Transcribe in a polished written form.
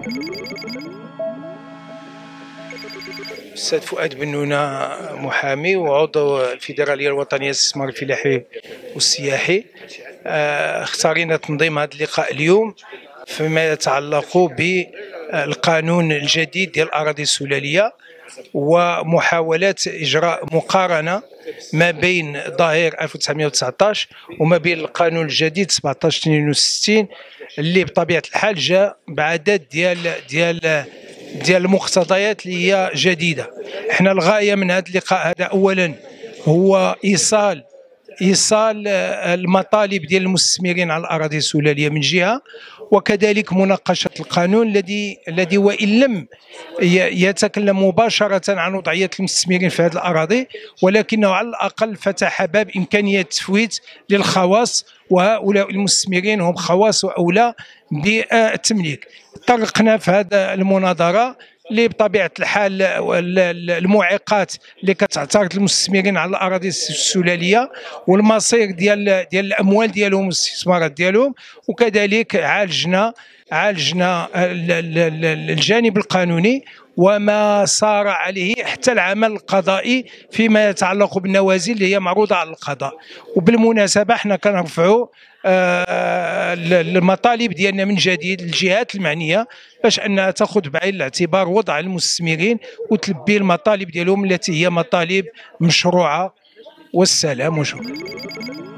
أستاذ فؤاد بنونة، محامي وعضو الفيدرالية الوطنية للاستثمار الفلاحي والسياحي. اختارينا تنظيم هذا اللقاء اليوم فيما يتعلق بالقانون الجديد ديال الأراضي السلالية ومحاولة إجراء مقارنة ما بين ظاهر 1919 وما بين القانون الجديد 1762 اللي بطبيعة الحال جاء بعدد ديال المقتضيات اللي هي جديده. احنا الغايه من هذا اللقاء هذا اولا هو ايصال المطالب ديال المستثمرين على الاراضي السلاليه من جهه، وكذلك مناقشه القانون الذي وان لم يتكلم مباشره عن وضعيه المستثمرين في هذه الاراضي، ولكنه على الاقل فتح باب امكانيه التفويت للخواص، وهؤلاء المستثمرين هم خواص واولى بالتمليك. طرقنا في هذا المناظره اللي بطبيعه الحال المعيقات اللي كتعترض المستثمرين على الاراضي السلاليه والمصير ديال الاموال ديالهم والاستثمارات ديالهم، وكذلك عالجنا الجانب القانوني وما صار عليه حتى العمل القضائي فيما يتعلق بالنوازل اللي هي معروضه على القضاء. وبالمناسبه احنا كنرفعوا المطالب ديالنا من جديد للجهات المعنيه باش انها تاخذ بعين الاعتبار وضع المستثمرين وتلبي المطالب ديالهم التي هي مطالب مشروعه. والسلام وشكرا.